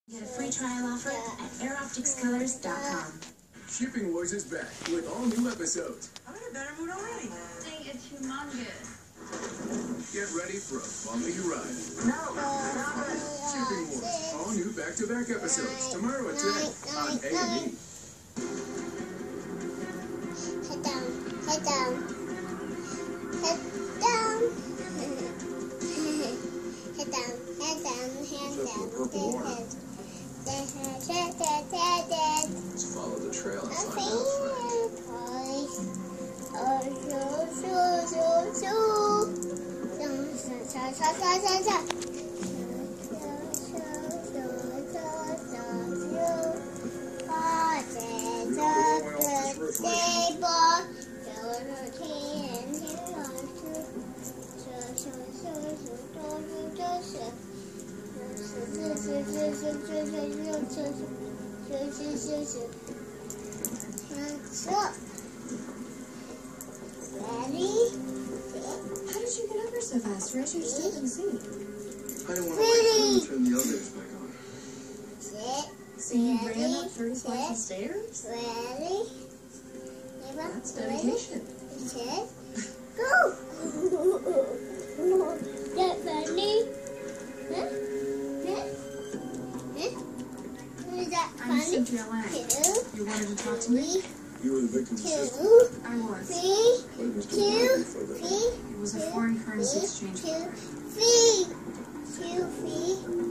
Get a free trial offer at airopticscolors.com. Shipping Wars is back with all new episodes. I'm in a better mood already. Dang, it's humongous. Get ready for a bumpy ride. No, not good. Shipping Wars, all new back-to-back episodes tomorrow at 10 on A&E. Head down, head down, head down, head down, head down, head down, Let's follow the trail and find Ready? How did you get over so fast? Raise your stick and see. I don't want to wait for them to turn the elevators back on. Sit. So you ran up 30 flights of stairs? Ready? That's dedication. Sit. Go! Get ready? Is that I'm funny? Cynthia Lang. You wanted to talk to me? You were the victim's sister. I was. But it was too late for that. It was a foreign currency exchange program. Two,